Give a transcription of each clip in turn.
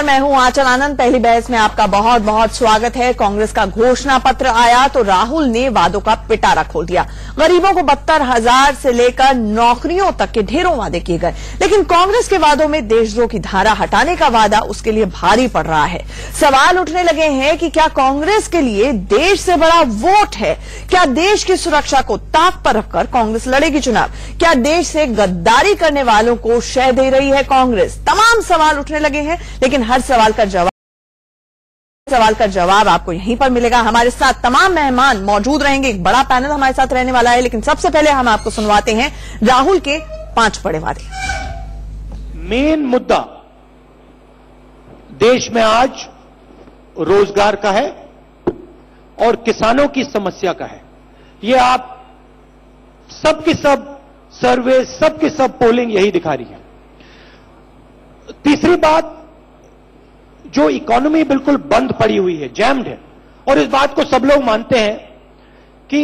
नमस्कार, मैं हूं आंचल आनंद। पहली बहस में आपका बहुत बहुत स्वागत है। कांग्रेस का घोषणा पत्र आया तो राहुल ने वादों का पिटारा खोल दिया। गरीबों को 72,000 से लेकर नौकरियों तक के ढेरों वादे किए गए, लेकिन कांग्रेस के वादों में देशद्रोह की धारा हटाने का वादा उसके लिए भारी पड़ रहा है। सवाल उठने लगे हैं कि क्या कांग्रेस के लिए देश से बड़ा वोट है? क्या देश की सुरक्षा को ताक पर रखकर कांग्रेस लड़ेगी चुनाव? क्या देश से गद्दारी करने वालों को शह दे रही है कांग्रेस? तमाम सवाल उठने लगे हैं, लेकिन हर सवाल का जवाब आपको यहीं पर मिलेगा। हमारे साथ तमाम मेहमान मौजूद रहेंगे, एक बड़ा पैनल हमारे साथ रहने वाला है, लेकिन सबसे पहले हम आपको सुनवाते हैं राहुल के 5 बड़े वादे। मेन मुद्दा देश में आज रोजगार का है और किसानों की समस्या का है। ये आप सबकी सब सर्वे, सबकी सब पोलिंग यही दिखा रही है। तीसरी बात, जो इकोनॉमी बिल्कुल बंद पड़ी हुई है, जैम्ड है, और इस बात को सब लोग मानते हैं कि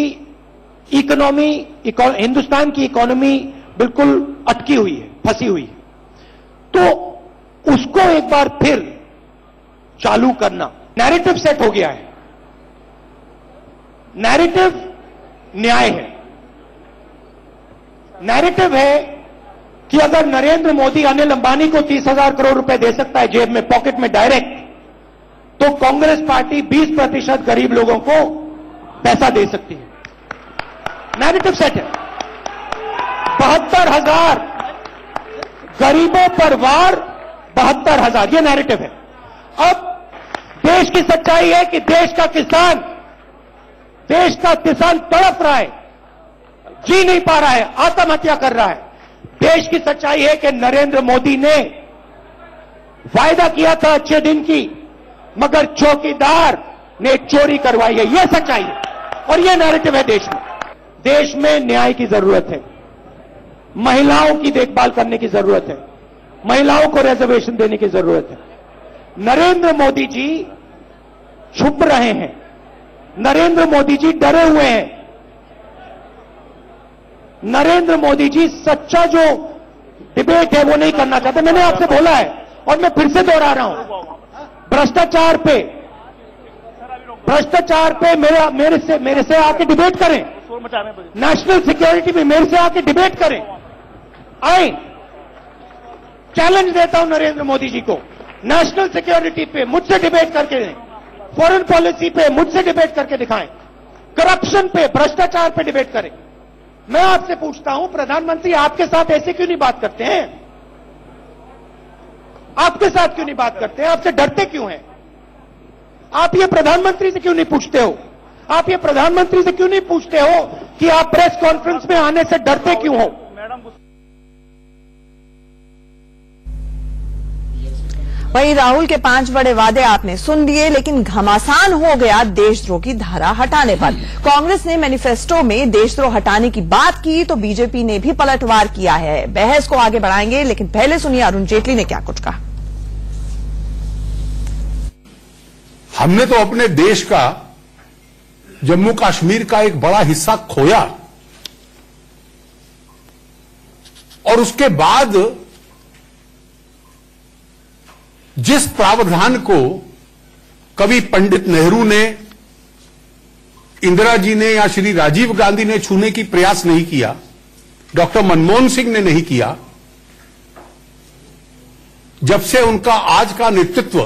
हिंदुस्तान की इकोनॉमी बिल्कुल अटकी हुई है, फंसी हुई है, तो उसको एक बार फिर चालू करना। नैरेटिव सेट हो गया है। नैरेटिव न्याय है। नैरेटिव है कि अगर नरेंद्र मोदी अनिल अंबानी को 30,000 करोड़ रुपए दे सकता है जेब में, पॉकेट में डायरेक्ट, तो कांग्रेस पार्टी 20% गरीब लोगों को पैसा दे सकती है। नैरेटिव सेट है। 72,000 गरीबों पर वार, 72,000, ये नैरेटिव है। अब देश की सच्चाई है कि देश का किसान तड़प रहा है, जी नहीं पा रहा है, आत्महत्या कर रहा है। देश की सच्चाई है कि नरेंद्र मोदी ने वायदा किया था अच्छे दिन की, मगर चौकीदार ने चोरी करवाई है। यह सच्चाई है और यह नैरेटिव है देश में। देश में न्याय की जरूरत है, महिलाओं की देखभाल करने की जरूरत है, महिलाओं को रिजर्वेशन देने की जरूरत है। नरेंद्र मोदी जी छुप रहे हैं, नरेंद्र मोदी जी डरे हुए हैं, नरेंद्र मोदी जी सच्चा जो डिबेट है वो नहीं करना चाहते। मैंने आपसे बोला है और मैं फिर से दोहरा रहा हूं, भ्रष्टाचार पे मेरे से आके डिबेट करें, नेशनल सिक्योरिटी पे मेरे से आके डिबेट करें। आए, चैलेंज देता हूं नरेंद्र मोदी जी को, नेशनल सिक्योरिटी पे मुझसे डिबेट करके दें, फॉरेन पॉलिसी पे मुझसे डिबेट करके दिखाएं, करप्शन पे, भ्रष्टाचार पे डिबेट करें। मैं आपसे पूछता हूं, प्रधानमंत्री आपके साथ ऐसे क्यों नहीं बात करते हैं? आपके साथ क्यों नहीं बात करते हैं? आपसे डरते क्यों हैं? आप ये प्रधानमंत्री से क्यों नहीं पूछते हो? आप ये प्रधानमंत्री से क्यों नहीं पूछते हो कि आप प्रेस कॉन्फ्रेंस में आने से डरते क्यों हो? वहीं राहुल के 5 बड़े वादे आपने सुन लिए, लेकिन घमासान हो गया देशद्रोह की धारा हटाने पर। कांग्रेस ने मैनिफेस्टो में देशद्रोह हटाने की बात की तो बीजेपी ने भी पलटवार किया है। बहस को आगे बढ़ाएंगे, लेकिन पहले सुनिए अरुण जेटली ने क्या कुछ कहा। हमने तो अपने देश का, जम्मू कश्मीर का एक बड़ा हिस्सा खोया, और उसके बाद जिस प्रावधान को कभी पंडित नेहरू ने, इंदिरा जी ने या श्री राजीव गांधी ने छूने की प्रयास नहीं किया, डॉक्टर मनमोहन सिंह ने नहीं किया, जब से उनका आज का नेतृत्व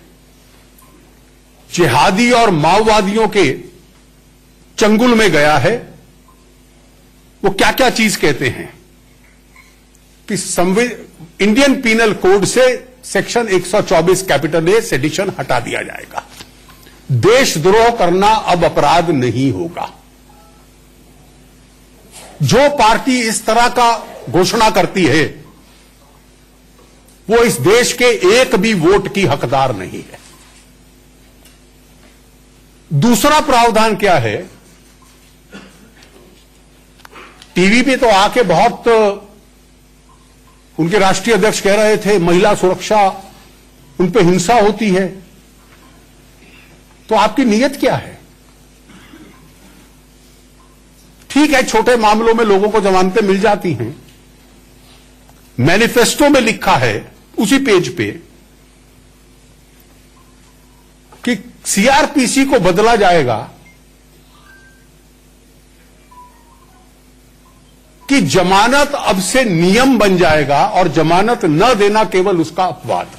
जिहादी और माओवादियों के चंगुल में गया है, वो क्या क्या चीज कहते हैं कि इंडियन पीनल कोड से सेक्शन 124 कैपिटल ए सेडिशन हटा दिया जाएगा, देशद्रोह करना अब अपराध नहीं होगा। जो पार्टी इस तरह का घोषणा करती है वो इस देश के एक भी वोट की हकदार नहीं है। दूसरा प्रावधान क्या है? टीवी पे तो आके बहुत उनके राष्ट्रीय अध्यक्ष कह रहे थे महिला सुरक्षा, उन पे हिंसा होती है। तो आपकी नीयत क्या है? ठीक है, छोटे मामलों में लोगों को जमानतें मिल जाती हैं। मैनिफेस्टो में लिखा है उसी पेज पे कि सीआरपीसी को बदला जाएगा कि जमानत अब से नियम बन जाएगा और जमानत न देना केवल उसका अपवाद।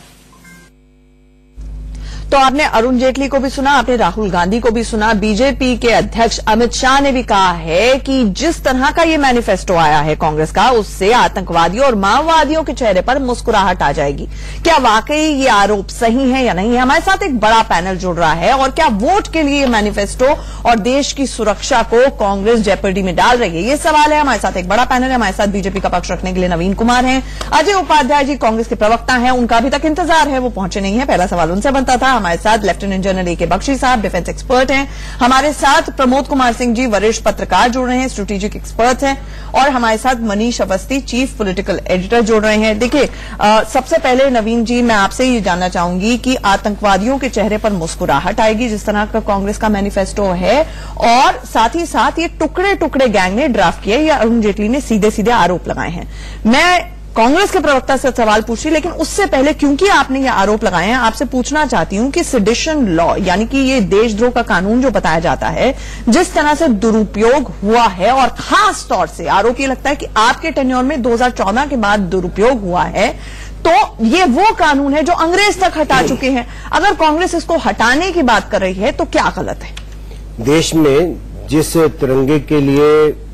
तो आपने अरुण जेटली को भी सुना, आपने राहुल गांधी को भी सुना। बीजेपी के अध्यक्ष अमित शाह ने भी कहा है कि जिस तरह का ये मैनिफेस्टो आया है कांग्रेस का, उससे आतंकवादियों और माओवादियों के चेहरे पर मुस्कुराहट आ जाएगी। क्या वाकई ये आरोप सही है या नहीं है? हमारे साथ एक बड़ा पैनल जुड़ रहा है। और क्या वोट के लिए ये मैनिफेस्टो और देश की सुरक्षा को कांग्रेस जेपर्डी में डाल रही है? ये सवाल है। हमारे साथ एक बड़ा पैनल है। हमारे साथ बीजेपी का पक्ष रखने के लिए नवीन कुमार हैं, अजय उपाध्याय जी कांग्रेस के प्रवक्ता हैं, उनका अभी तक इंतजार है, वो पहुंचे नहीं है। पहला सवाल उनसे बनता था। हमारे साथ लेफ्टिनेंट जनरल ए के बख्शी साहब, डिफेंस एक्सपर्ट हैं। हमारे साथ प्रमोद कुमार सिंह जी, वरिष्ठ पत्रकार जुड़ रहे हैं, स्ट्रेटेजिक एक्सपर्ट हैं। और हमारे साथ Manish Awasthi, chief political editor जुड़ रहे हैं। देखिए, सबसे पहले नवीन जी, मैं आपसे ये जानना चाहूंगी कि आतंकवादियों के चेहरे पर मुस्कुराहट आएगी जिस तरह का कांग्रेस का मैनिफेस्टो है, और साथ ही साथ ये टुकड़े टुकड़े गैंग ने ड्राफ्ट किया या अरुण जेटली ने सीधे सीधे आरोप लगाए हैं। मैं कांग्रेस के प्रवक्ता से सवाल पूछ रही, लेकिन उससे पहले क्योंकि आपने ये आरोप लगाए हैं, आपसे पूछना चाहती हूं कि सेडिशन लॉ यानी कि ये देशद्रोह का कानून जो बताया जाता है, जिस तरह से दुरुपयोग हुआ है, और खास तौर से आरोप ये लगता है कि आपके टेन्योर में 2014 के बाद दुरुपयोग हुआ है, तो ये वो कानून है जो अंग्रेज तक हटा चुके हैं। अगर कांग्रेस इसको हटाने की बात कर रही है तो क्या गलत है? देश में जिस तिरंगे के लिए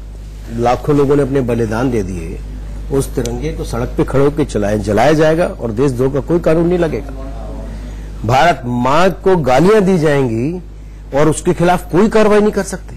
लाखों लोगों ने अपने बलिदान दे दिए, उस तिरंगे को सड़क पे खड़े होकर जलाया जाएगा और देशद्रोह का कोई कानून नहीं लगेगा। भारत मां को गालियां दी जाएंगी और उसके खिलाफ कोई कार्रवाई नहीं कर सकते।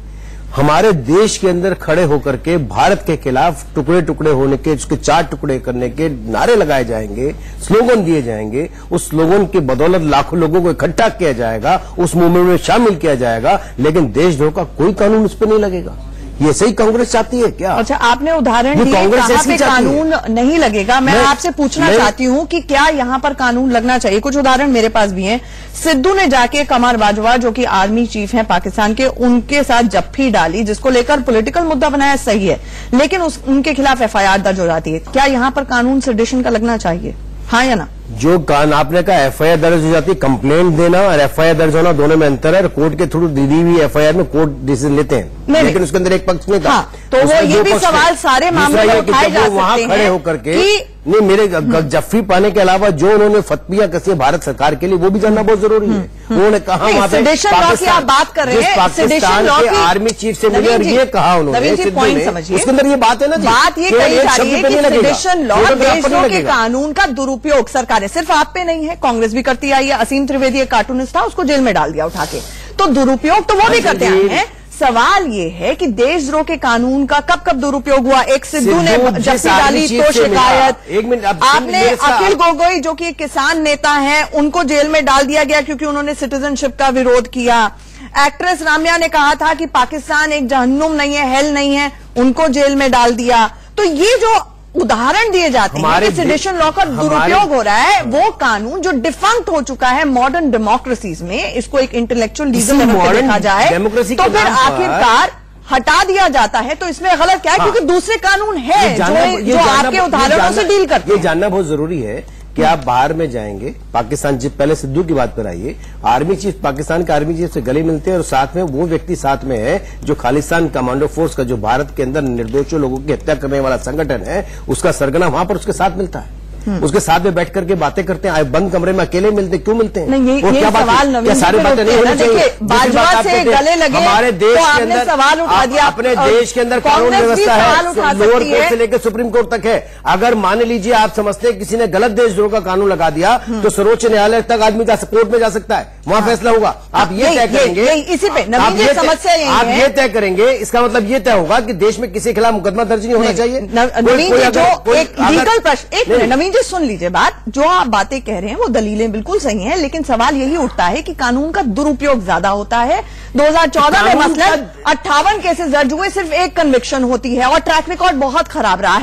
हमारे देश के अंदर खड़े होकर के भारत के खिलाफ टुकड़े टुकड़े होने के, उसके 4 टुकड़े करने के नारे लगाए जाएंगे, स्लोगन दिए जाएंगे। उस स्लोगन की बदौलत लाखों लोगों को इकट्ठा किया जाएगा, उस मूवमेंट में शामिल किया जाएगा, लेकिन देशद्रोह का कोई कानून उस पर नहीं लगेगा। ये सही कांग्रेस चाहती है क्या? अच्छा, आपने उदाहरण दिए कहां पे कानून नहीं लगेगा। मैं आपसे पूछना चाहती हूं कि क्या यहां पर कानून लगना चाहिए? कुछ उदाहरण मेरे पास भी हैं। सिद्धू ने जाके कमर बाजवा, जो कि आर्मी चीफ हैं पाकिस्तान के, उनके साथ जफ्फी डाली, जिसको लेकर पॉलिटिकल मुद्दा बनाया, सही है, लेकिन उनके खिलाफ एफआईआर दर्ज हो जाती है। क्या यहां पर कानून सेडिशन का लगना चाहिए, हाँ या ना? जो आपने कहा एफआईआर दर्ज हो जाती है, कंप्लेंट देना और एफआईआर दर्ज होना दोनों में अंतर है। कोर्ट के थ्रू दी हुई एफआईआर में कोर्ट डिसीजन लेते हैं, लेकिन उसके अंदर एक पक्ष नहीं था। हाँ, तो वो ये भी सवाल सारे मामले में उठाए जा सकते हैं। वहां खड़े होकर के नहीं, मेरे जफ्फी पाने के अलावा जो उन्होंने फतवियां कसी भारत सरकार के लिए, वो भी जानना बहुत जरूरी है। उन्होंने कहा वहां पे आप बात कर रहे हैं पाकिस्तान के आर्मी चीफ से मिले और ये कहा उन्होंने, उसके अंदर ये बात है ना, बात ये कही जा रही है कि सेडिशन लॉ देशद्रोह के कानून का दुरुपयोग सरकार है, सिर्फ आप पे नहीं है, कांग्रेस भी करती आई है। असीम त्रिवेदी एक कार्टूनिस्ट था, उसको जेल में डाल दिया उठा के, तो दुरुपयोग तो वो भी करते आए हैं। सवाल ये है कि देशद्रोह के कानून का कब कब दुरुपयोग हुआ? एक सिद्धू ने जफ्फी डाली तो शिकायत, आपने अखिल गोगोई जो कि किसान नेता हैं, उनको जेल में डाल दिया गया क्योंकि उन्होंने सिटीजनशिप का विरोध किया। एक्ट्रेस राम्या ने कहा था कि पाकिस्तान एक जहन्नुम नहीं है, हेल नहीं है, उनको जेल में डाल दिया। तो ये जो उदाहरण दिए जाते हैं कि सेडिशन लॉ का दुरुपयोग हो रहा है, वो कानून जो डिफंक्ट हो चुका है मॉडर्न डेमोक्रेसीज में, इसको एक इंटेलेक्चुअल लीगल देखा जाए तो फिर आखिरकार हटा दिया जाता है, तो इसमें गलत क्या है? क्योंकि दूसरे कानून है जो आपके उदाहरणों से डील करते हैं। ये जानना बहुत जरूरी है कि आप बाहर में जाएंगे, पाकिस्तान जिस पहले सिद्धू की बात पर आइए, आर्मी चीफ पाकिस्तान के आर्मी चीफ से गले मिलते हैं और साथ में वो व्यक्ति साथ में है जो खालिस्तान कमांडो फोर्स का, जो भारत के अंदर निर्दोषों लोगों की हत्या करने वाला संगठन है, उसका सरगना वहां पर उसके साथ मिलता है। उसके साथ में बैठ करके बातें करते हैं, बंद कमरे में अकेले मिलते, क्यों मिलते हैं? नहीं, ये सवाल क्या सारी बातें नहीं होनी चाहिए? बाजवा से गले लगे हमारे देश तो के अंदर सवाल उठा दिया, अपने देश के अंदर कानून व्यवस्था है, लोअर कोर्ट से लेकर सुप्रीम कोर्ट तक है। अगर मान लीजिए आप समझते हैं किसी ने गलत देशद्रोह का कानून लगा दिया, तो सर्वोच्च न्यायालय तक आदमी कोर्ट में जा सकता है, वहां फैसला होगा। आप ये तय करेंगे, इसी पे समस्या आप ये तय करेंगे, इसका मतलब ये तय होगा कि देश में किसी के खिलाफ मुकदमा दर्ज नहीं होना चाहिए। नवीन जी, जो एक लीगल प्रश्न, एक मिनट नवीन जी सुन लीजिए बात, जो आप बातें कह रहे हैं वो दलीलें बिल्कुल सही हैं, लेकिन सवाल यही उठता है कि कानून का दुरुपयोग ज्यादा होता है। 2014 में मसलन 58 केसेस दर्ज हुए, सिर्फ एक कन्विक्शन होती है और ट्रैक रिकॉर्ड बहुत खराब रहा है।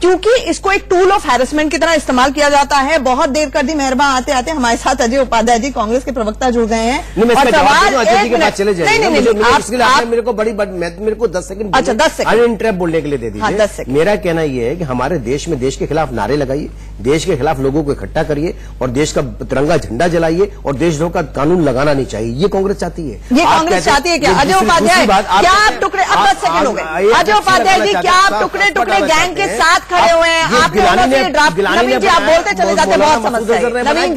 क्योंकि इसको एक टूल ऑफ हैरेसमेंट की तरह इस्तेमाल किया जाता है। बहुत देर कर दी मेहरबान, आते आते हमारे साथ अजय उपाध्याय जी कांग्रेस के प्रवक्ता जुड़ गए हैं। और सवाल चले जाएंगे। मेरे को बड़ी मेरे को 10 सेकंड, अच्छा 10 सेकंड अनइंटरप्ट बोलने के लिए दे दीजिए। 10 सेकंड। मेरा कहना यह है कि हमारे देश में देश के खिलाफ नारे लगाइए, देश के खिलाफ लोगों को इकट्ठा करिए और देश का तिरंगा झंडा जलाइए और देशद्रोह का कानून लगाना नहीं चाहिए। ये कांग्रेस चाहती है। ये कांग्रेस चाहती है क्या? अजय उपाध्याय, क्या आप टुकड़े, अब 10 सेकंड हो गए। अजय उपाध्याय जी, क्या आप टुकड़े टुकड़े गैंग के साथ खड़े हुए हैं? नवीन जी आप बोलते चले जाते, बहुत समझते हैं। नवीन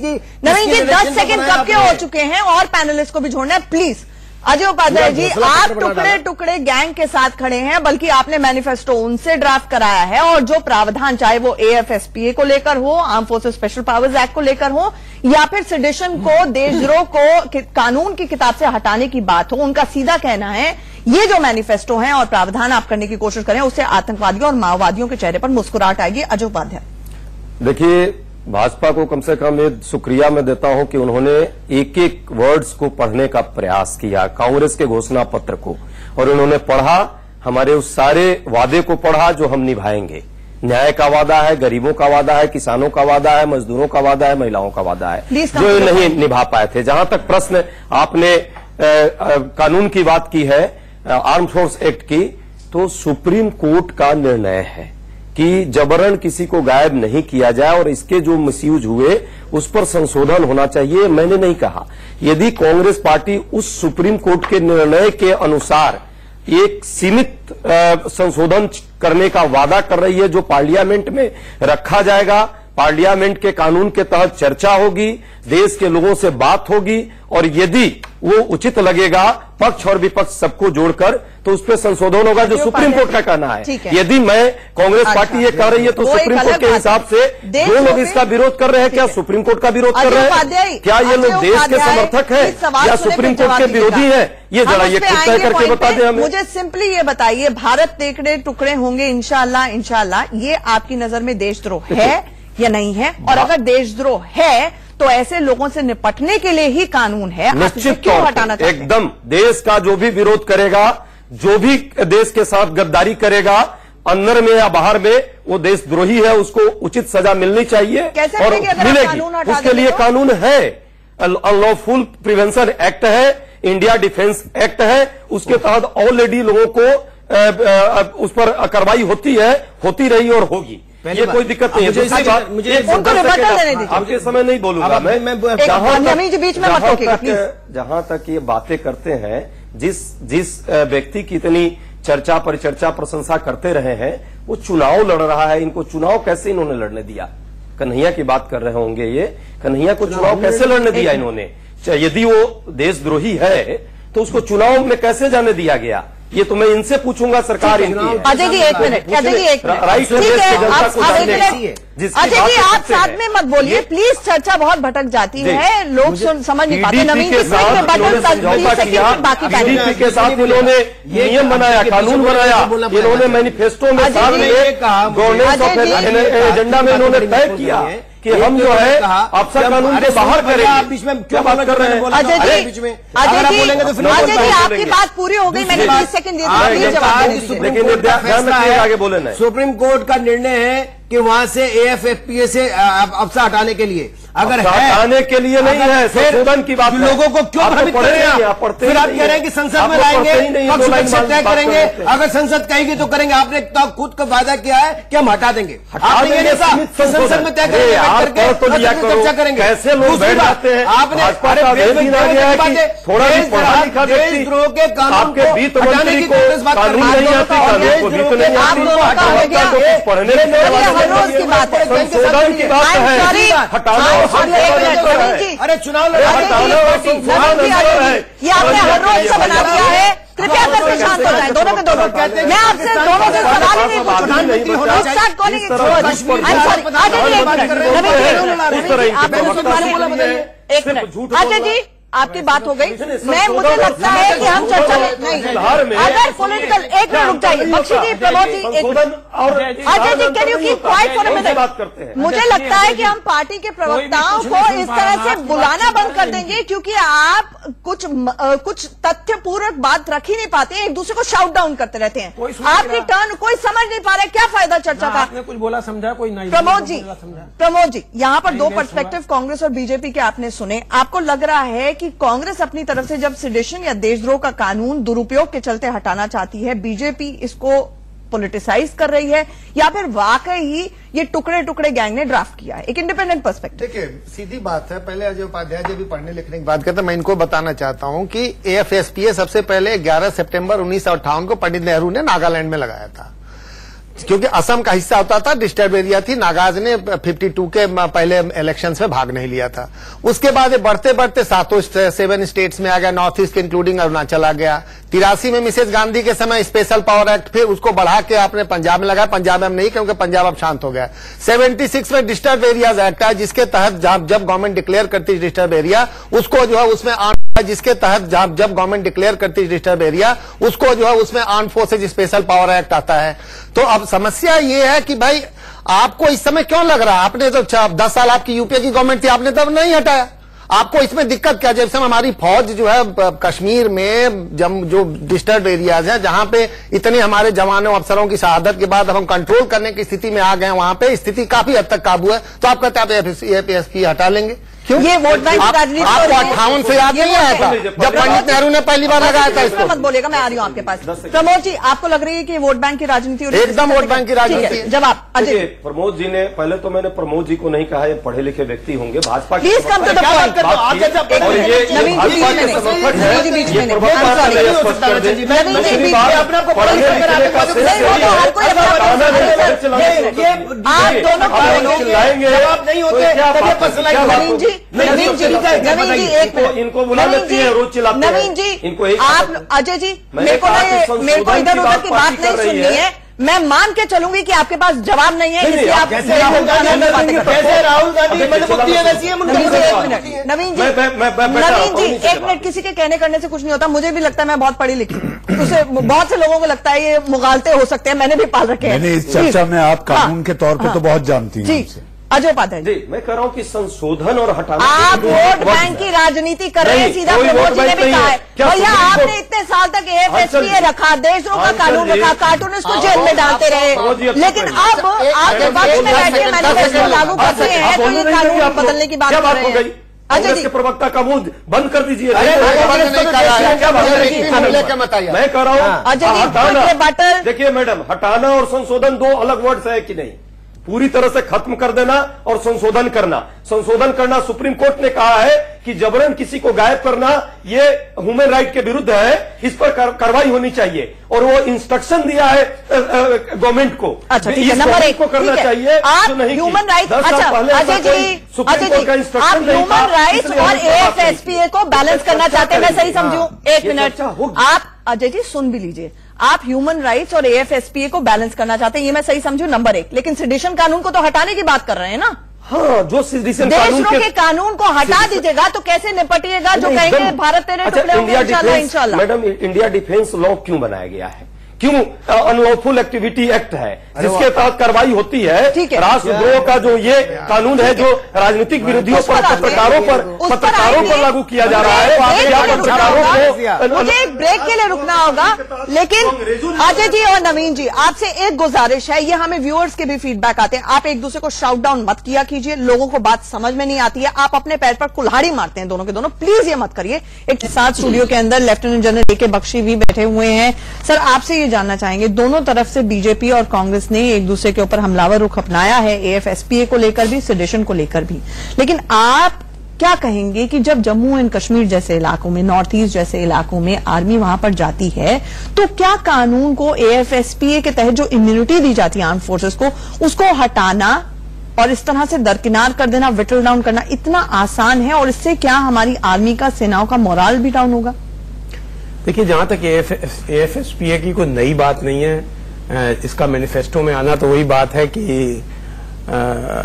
जी 10 सेकंड कब के हो चुके हैं और पैनलिस्ट को भी छोड़ना है प्लीज। अजय उपाध्याय जी, आप टुकड़े टुकड़े गैंग के साथ खड़े हैं, बल्कि आपने मैनिफेस्टो उनसे ड्राफ्ट कराया है और जो प्रावधान, चाहे वो AFSPA को लेकर हो, arm forces special powers act को लेकर हो, या फिर सेडिशन को, देशद्रोह को कानून की किताब से हटाने की बात हो, उनका सीधा कहना है ये जो मैनिफेस्टो है और प्रावधान आप करने की कोशिश करें उससे आतंकवादियों और माओवादियों के चेहरे पर मुस्कुराहट आएगी। अजय उपाध्याय, देखिए, भाजपा को कम से कम ये शुक्रिया मैं देता हूं कि उन्होंने एक एक वर्ड्स को पढ़ने का प्रयास किया, कांग्रेस के घोषणा पत्र को, और उन्होंने पढ़ा, हमारे उस सारे वादे को पढ़ा जो हम निभाएंगे। न्याय का वादा है, गरीबों का वादा है, किसानों का वादा है, मजदूरों का वादा है, महिलाओं का वादा है, जो नहीं निभा पाए थे। जहां तक प्रश्न आपने कानून की बात की है, आर्म फोर्स एक्ट की, तो सुप्रीम कोर्ट का निर्णय है कि जबरन किसी को गायब नहीं किया जाए और इसके जो मिसयूज हुए उस पर संशोधन होना चाहिए। मैंने नहीं कहा। यदि कांग्रेस पार्टी उस सुप्रीम कोर्ट के निर्णय के अनुसार एक सीमित संशोधन करने का वादा कर रही है जो पार्लियामेंट में रखा जाएगा, पार्लियामेंट के कानून के तहत चर्चा होगी, देश के लोगों से बात होगी, और यदि वो उचित लगेगा पक्ष और विपक्ष सबको जोड़कर, तो उस पर संशोधन होगा जो सुप्रीम कोर्ट का कहना है। यदि मैं कांग्रेस पार्टी ये कह रही है तो सुप्रीम कोर्ट के हिसाब से जो लोग इसका विरोध कर रहे हैं, क्या सुप्रीम कोर्ट का विरोध कर रहे हैं? क्या ये लोग देश के समर्थक हैं या सुप्रीम कोर्ट के विरोधी हैं? ये जरा ये खुद तय करके बता दें हमें। मुझे सिंपली ये बताइए, भारत टुकड़े टुकड़े होंगे इंशाअल्लाह, ये आपकी नजर में देशद्रोह है या नहीं है? और अगर देशद्रोह है तो ऐसे लोगों से निपटने के लिए ही कानून है, निश्चित क्यों हटाना चाहिए? एकदम, देश का जो भी विरोध करेगा, जो भी देश के साथ गद्दारी करेगा, अंदर में या बाहर में, वो देशद्रोही है, उसको उचित सजा मिलनी चाहिए और मिलेगी। उसके लिए कानून है, अनलॉफुल प्रिवेंशन एक्ट है, इंडिया डिफेंस एक्ट है, उसके तहत ऑलरेडी लोगों को उस पर कार्रवाई होती है, होती रही और होगी। ये कोई दिक्कत नहीं है। मुझे आपके समय नहीं बोलूंगा मैं। जहां तक ये बातें करते हैं, जिस व्यक्ति की इतनी चर्चा परिचर्चा प्रशंसा करते रहे हैं, वो चुनाव लड़ रहा है। इनको चुनाव कैसे इन्होंने लड़ने दिया? कन्हैया की बात कर रहे होंगे ये, कन्हैया को चुनाव कैसे लड़ने दिया इन्होंने? यदि वो देशद्रोही है तो उसको चुनाव में कैसे जाने दिया गया? ये तो मैं इनसे पूछूंगा, सरकार इनकी है। अजय जी एक मिनट, अजय जी एक मिनट, राइट, ठीक है, अजय जी आप साथ में मत बोलिए प्लीज, चर्चा बहुत भटक जाती है, लोग समझ नहीं पाते। नवीन जी बाकी टीडीपी के साथ इन्होंने नियम बनाया, कानून बनाया, इन्होंने मैनिफेस्टो में गवर्नेंस ऑफ एजेंडा में इन्होंने तय किया कि हम जो है आपसा कानून के बाहर करेंगे। आप बीच में क्या बात कर रहे हैं? अजय जी आपकी बात पूरी हो गई, मैंने 20 सेकंड दे दिया, लेकिन ध्यान रखिए आगे बोले नहीं। सुप्रीम कोर्ट का निर्णय है कि वहां से AFSPA से अफसा हटाने के लिए, अगर हटाने के लिए नहीं है, संशोधन की बात। लोगों को क्यों भ्रमित कर रहे हैं? फिर आप कह रहे हैं कि संसद में लाएंगे, तय करेंगे, अगर संसद कहेगी तो करेंगे। आपने तो खुद का वादा किया है कि हम हटा देंगे, संसद में तय करेंगे, चर्चा करेंगे। कैसे लोग बैठ जाते हैं? आपने थोड़ा भी पढ़ा लिखा देशद्रोह के कानून के वित्त मंत्री को कानून नहीं आती, कानून को वित्त नहीं आती, पढ़ने रोज की बात है, संशोधन की बात है, हटाना। अरे चुनाव ये आपने हर रोज से बना दिया है, कृपया करके शांत हो जाए दोनों के दोनों। मैं आपसे दोनों से सवाल ही नहीं पूछूंगा। अजय जी आपकी बात हो गई। मैं मुझे लगता है कि हम चर्चा नहीं, अगर पॉलिटिकल, एक मिनट रुक जाइए Bakshi ji, Pramod ji, Ajay ji, can you keep quiet for a minute. मुझे लगता है कि हम पार्टी के प्रवक्ताओं को इस तरह से बुलाना बंद कर देंगे, क्योंकि आप कुछ तथ्यपूर्वक बात रख ही नहीं पाते हैं, एक दूसरे को शाउट डाउन करते रहते हैं। आपकी टर्न कोई समझ नहीं पा रहा है, क्या फायदा चर्चा का? आपने कुछ बोला समझा, कोई नहीं। प्रमोद जी, यहाँ पर दो पर्सपेक्टिव कांग्रेस और बीजेपी के आपने सुने। आपको लग रहा है कि कांग्रेस अपनी तरफ से जब सेडिशन या देशद्रोह का कानून दुरुपयोग के चलते हटाना चाहती है, बीजेपी इसको पॉलिटिसाइज कर रही है, या फिर वाकई ही ये टुकड़े टुकड़े गैंग ने ड्राफ्ट किया है? एक इंडिपेंडेंट पर्सपेक्टिव। देखिए, सीधी बात है, पहले अजय उपाध्याय जी भी पढ़ने लिखने की बात करते हैं, मैं इनको बताना चाहता हूं कि AFSPA सबसे पहले 11 सितंबर 1958 को पंडित नेहरू ने नागालैंड में लगाया था, क्योंकि असम का हिस्सा होता था, डिस्टर्ब एरिया थी। नागाज ने 52 के पहले इलेक्शंस में भाग नहीं लिया था। उसके बाद बढ़ते बढ़ते 7 स्टेट्स में आ गया, नॉर्थ ईस्ट इंक्लूडिंग अरुणाचल आ गया। 83 में मिसेस गांधी के समय स्पेशल पावर एक्ट, फिर उसको बढ़ा के आपने पंजाब में लगाया। पंजाब में हम नहीं, क्योंकि पंजाब अब शांत हो गया। 76 में डिस्टर्ब एरियाज एक्ट है, जिसके तहत जब गवर्नमेंट डिक्लेयर करती है डिस्टर्ब एरिया, उसको जो है उसमें जिसके तहत जब गवर्नमेंट डिक्लेयर करती है डिस्टर्ब एरिया, उसको जो है उसमें arm forces special power act आता है। तो अब समस्या ये है कि भाई आपको इस समय क्यों लग रहा है, आपने तो 10 साल आपकी यूपीए की गवर्नमेंट थी, आपने तब नहीं हटाया। आपको इसमें दिक्कत क्या? जब समय हमारी फौज जो है कश्मीर में जो डिस्टर्ब एरियाज हैं, जहां पे इतने हमारे जवानों अफसरों की शहादत के बाद अब हम कंट्रोल करने की स्थिति में आ गए, वहां पे स्थिति काफी हद तक काबू है, तो आप कहते हैं आप AFSPA हटा लेंगे? क्यों? ये वोट बैंक की राजनीति आपको 58 से याद नहीं आया था जब पंडित नेहरू ने पहली बार लगाया था इसको? मत बोलेगा, मैं आ रही हूँ आपके पास। प्रमोद जी, आपको लग रही है कि वोट बैंक की राजनीति? एकदम वोट बैंक की राजनीति। जवाब अजय। प्रमोद जी ने, पहले तो मैंने प्रमोद जी को नहीं कहा, ये पढ़े लिखे व्यक्ति होंगे, भाजपा की please come to the point. Naveen ji इनको बुला लेती है, रोज चिल्लाते हैं। नवीन जी, इनको आप अजय जी, मेरे को इधर उधर की बात नहीं सुननी है। मैं मान के चलूंगी कि आपके पास जवाब नहीं है, इसलिए आप राहुल गांधी नवीन जी, एक मिनट, किसी के कहने करने से कुछ नहीं होता। मुझे भी लगता है मैं बहुत पढ़ी लिखी हूँ, उसे बहुत से लोगों को लगता है ये मुगालते हो सकते हैं, मैंने भी पाल रखे हैं। इस चर्चा में आप कानून के तौर पर तो बहुत जानती हैं। जी अजय उपाध्याय जी, मैं कह रहा हूँ कि संशोधन और हटाना, आप वोट बैंक की राजनीति कर रहे हैं, सीधा प्रमोद जी ने भी कहा है। भैया, आपने इतने साल तक AFSPA रखा, देशद्रोह का कानून रखा, कार्टूनिस्ट को जेल में डालते रहे, लेकिन अब आप विपक्ष में बैठ के मैनिफेस्टो लागू करते हैं, तो ये कानून बदलने की बात कर रहे हैं। अजय जी, प्रवक्ता का मुंह बंद कर दीजिए। मैं कह रहा हूँ अजय जी, देखिए मैडम, हटाना और संशोधन दो अलग वर्ड्स है कि नहीं? पूरी तरह से खत्म कर देना और संशोधन करना। संशोधन करना, सुप्रीम कोर्ट ने कहा है कि जबरन किसी को गायब करना ये ह्यूमन राइट के विरुद्ध है, इस पर कार्रवाई होनी चाहिए, और वो इंस्ट्रक्शन दिया है गवर्नमेंट को। अच्छा, ठीक है, नंबर 1 को करना चाहिए। आप ह्यूमन राइट, अच्छा अजय जी, आप ह्यूमन राइट्स और AFSPA को बैलेंस करना चाहते हैं, मैं सही समझूं? एक मिनट, आप अजय जी सुन भी लीजिए, आप ह्यूमन राइट्स और AFSPA को बैलेंस करना चाहते हैं, ये मैं सही समझूं, नंबर 1। लेकिन सेडिशन कानून को तो हटाने की बात कर रहे हैं ना? हाँ, जो सेडिशन देशद्रोह के कानून को हटा दीजिएगा तो कैसे निपटिएगा? जो कहेंगे भारत तेरे टुकड़े होंगे, इंशाल्लाह। मैडम, इंडिया डिफेंस लॉ क्यों बनाया गया है? क्यों? अनलॉफुल एक्टिविटी एक्ट है, जिसके तहत कार्रवाई होती है। राष्ट्रद्रोह का जो ये कानून है, जो राजनीतिक विरोधियों पर, पत्रकारों पर लागू किया जा रहा है, मुझे एक ब्रेक के लिए रुकना होगा। लेकिन अजय जी और नवीन जी, आपसे एक गुजारिश है, ये हमें व्यूअर्स के भी फीडबैक आते हैं, आप एक दूसरे को शाउट डाउन मत किया कीजिए, लोगों को बात समझ में नहीं आती है, आप अपने पैर पर कुल्हाड़ी मारते हैं दोनों के दोनों, प्लीज ये मत करिए। एक साथ स्टूडियो के अंदर लेफ्टिनेंट जनरल AK बख्शी भी बैठे हुए हैं। सर, आपसे ये जानना चाहेंगे, दोनों तरफ से बीजेपी और कांग्रेस ने एक दूसरे के ऊपर हमलावर रुख अपनाया है, AFSPA को लेकर भी, सेडिशन को लेकर भी, लेकिन आप क्या कहेंगे कि जब जम्मू एंड कश्मीर जैसे इलाकों में, नॉर्थ ईस्ट जैसे इलाकों में आर्मी वहां पर जाती है, तो क्या कानून को, AFSPA के तहत जो इम्यूनिटी दी जाती है आर्म फोर्सेस को, उसको हटाना और इस तरह से दरकिनार कर देना, विटल डाउन करना इतना आसान है? और इससे क्या हमारी आर्मी का, सेनाओं का मोराल भी डाउन होगा? देखिए, जहां तक AFSPA की कोई नई बात नहीं है, इसका मैनिफेस्टो में आना तो वही बात है कि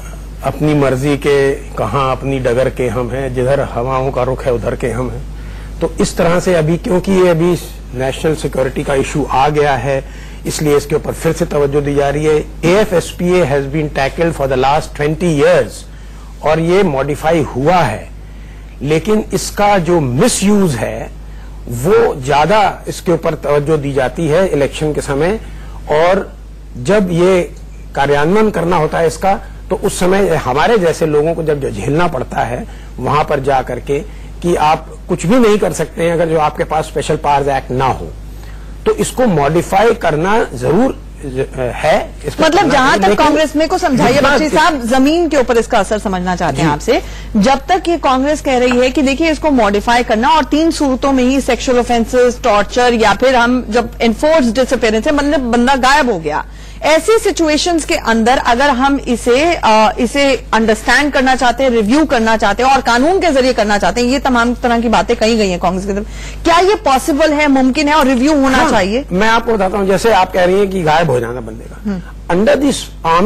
अपनी मर्जी के कहाँ अपनी डगर के हम हैं, जिधर हवाओं का रुख है उधर के हम हैं। तो इस तरह से अभी क्योंकि ये अभी नेशनल सिक्योरिटी का इशू आ गया है, इसलिए इसके ऊपर फिर से तवज्जो दी जा रही है। AFSPA has been tackled for the last 20 years और ये मॉडिफाई हुआ है, लेकिन इसका जो मिसयूज है वो ज्यादा इसके ऊपर तवज्जो दी जाती है इलेक्शन के समय, और जब ये कार्यान्वयन करना होता है इसका तो उस समय हमारे जैसे लोगों को जब झेलना पड़ता है वहां पर जा करके कि आप कुछ भी नहीं कर सकते हैं अगर जो आपके पास स्पेशल पावर्स एक्ट ना हो, तो इसको मॉडिफाई करना जरूर है। मतलब जहां तक कांग्रेस में को समझाइए बख्शी साहब, जमीन के ऊपर इसका असर समझना चाहते हैं आपसे। जब तक ये कांग्रेस कह रही है कि देखिए इसको मॉडिफाई करना और 3 सूरतों में ही सेक्सुअल ऑफेंसेस, टॉर्चर या फिर हम जब एनफोर्स डिसअपियरेंस है, मतलब बंदा गायब हो गया, ऐसी सिचुएशंस के अंदर अगर हम इसे अंडरस्टैंड करना चाहते हैं, रिव्यू करना चाहते हैं और कानून के जरिए करना चाहते हैं, ये तमाम तरह की बातें कही गई हैं कांग्रेस की तरफ, क्या ये पॉसिबल है, मुमकिन है और रिव्यू होना चाहिए? मैं आपको बताता हूं, जैसे आप कह रही हैं कि गायब हो जाना बंदे का, under this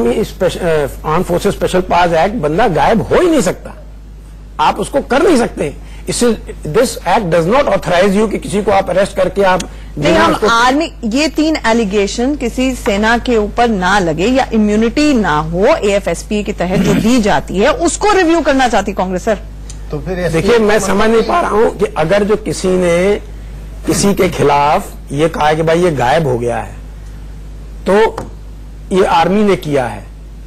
arm forces special powers act बंदा गायब हो ही नहीं सकता, आप उसको कर नहीं सकते। This act does not authorise you कि किसी को आप अरेस्ट करके आप नहीं, हम आर्मी, ये 3 एलिगेशन किसी सेना के ऊपर ना लगे या इम्यूनिटी ना हो AFSPA के तहत जो दी जाती है, उसको रिव्यू करना चाहती कांग्रेस सर। तो फिर देखिए, मैं समझ नहीं पा रहा हूं कि अगर जो किसी ने किसी के खिलाफ ये कहा कि भाई ये गायब हो गया है, तो ये आर्मी ने किया है,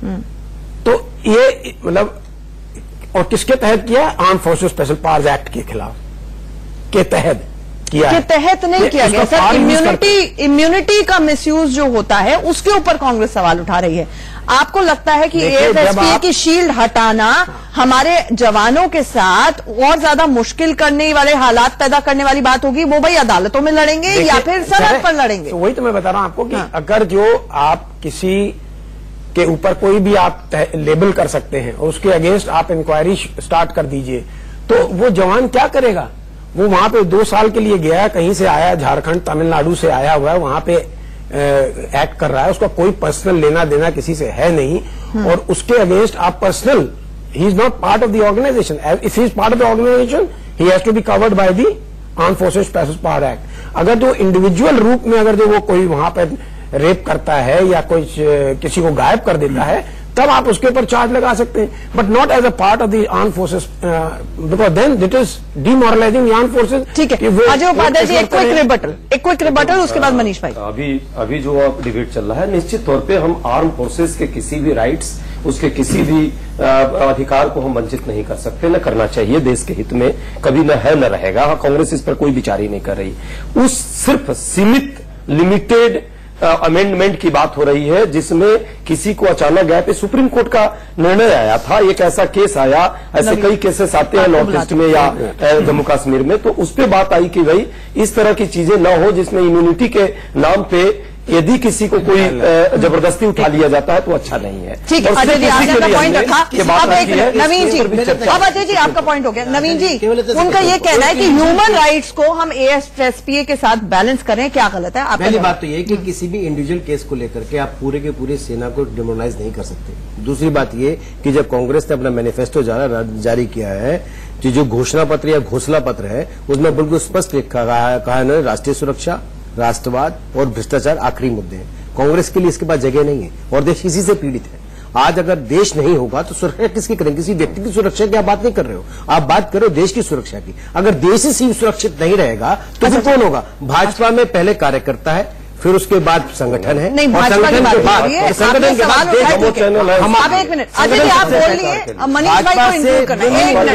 तो ये मतलब, और किसके तहत किया? Arm forces special powers act के खिलाफ के तहत किया के तहत नहीं किया गया सर। इम्यूनिटी का मिसयूज जो होता है उसके ऊपर कांग्रेस सवाल उठा रही है। आपको लगता है कि AFSPA की शील्ड हटाना हमारे जवानों के साथ और ज्यादा मुश्किल करने वाले हालात पैदा करने वाली बात होगी? वो भाई अदालतों में लड़ेंगे या फिर सरहद पर लड़ेंगे? तो वही तो मैं बता रहा हूं आपको कि अगर जो आप किसी के ऊपर कोई भी आप लेबल कर सकते हैं और उसके अगेंस्ट आप इंक्वायरी स्टार्ट कर दीजिए, तो वो जवान क्या करेगा? वो वहां पे 2 साल के लिए गया है, कहीं से आया, झारखंड तमिलनाडु से आया हुआ है, वहां पे एक्ट कर रहा है, उसका कोई पर्सनल लेना देना किसी से है नहीं, और उसके अगेंस्ट आप personal, he is not part of the organisation, if he is part of the organisation he has to be covered by the arm forces special power act. अगर जो इंडिविजुअल रूप में अगर जो वो कोई वहां पर रेप करता है या कोई किसी को गायब कर देता है, तब आप उसके ऊपर चार्ज लगा सकते हैं, but not as a part of the arm forces, because then it is demoralising the arm forces. ठीक है, अजय उपाध्याय जी, एक क्विक रिबटल, उसके बाद मनीष भाई। अभी जो अब डिबेट चल रहा है, निश्चित तौर पे हम आर्म फोर्सेस के किसी भी राइट्स, उसके किसी भी अधिकार को हम वंचित नहीं कर सकते, न करना चाहिए, देश के हित में कभी न है न रहेगा। कांग्रेस इस पर कोई विचार ही नहीं कर रही। उस सिर्फ सीमित लिमिटेड अमेंडमेंट की बात हो रही है जिसमें किसी को अचानक गया पे सुप्रीम कोर्ट का निर्णय आया था, एक ऐसा केस आया, ऐसे कई केसेस आते हैं नॉर्थ ईस्ट में या जम्मू कश्मीर में, तो उस पर बात आई कि भाई इस तरह की चीजें न हो जिसमें इम्यूनिटी के नाम पे यदि किसी को कोई जबरदस्ती उठा लिया जाता है तो अच्छा नहीं है। ठीक है, अजय जी आपने अपना पॉइंट रखा। अब एक नवीन जी, अब अजय जी आपका पॉइंट हो गया। नवीन जी, उनका ये कहना है कि ह्यूमन राइट्स को हम AFSPA के साथ बैलेंस करें, क्या गलत है? पहली बात तो ये है कि किसी भी इंडिविजुअल केस को लेकर के आप पूरे के पूरे सेना को डिमोरलाइज नहीं कर सकते। दूसरी बात ये कि जब कांग्रेस ने अपना मैनिफेस्टो जारी किया है, जो घोषणा पत्र या घोषणा पत्र है, उसमें बिल्कुल स्पष्ट कहा है राष्ट्रीय सुरक्षा, राष्ट्रवाद और भ्रष्टाचार आखिरी मुद्दे हैं। कांग्रेस के लिए इसके पास जगह नहीं है और देश इसी से पीड़ित है। आज अगर देश नहीं होगा तो सुरक्षा किसकी करेंगे? किसी व्यक्ति की सुरक्षा की आप बात नहीं कर रहे हो, आप बात कर रहे हो देश की सुरक्षा की। अगर देश ही सुरक्षित नहीं रहेगा तो फिर कौन होगा? भाजपा में पहले कार्यकर्ता है, फिर उसके बाद संगठन है, नहीं, और संगठन के बाद संगठन के बाद हम। आप एक मिनट अजय जी, आप बोल लिए, मनीष भाई को इंक्लूड करना है। एक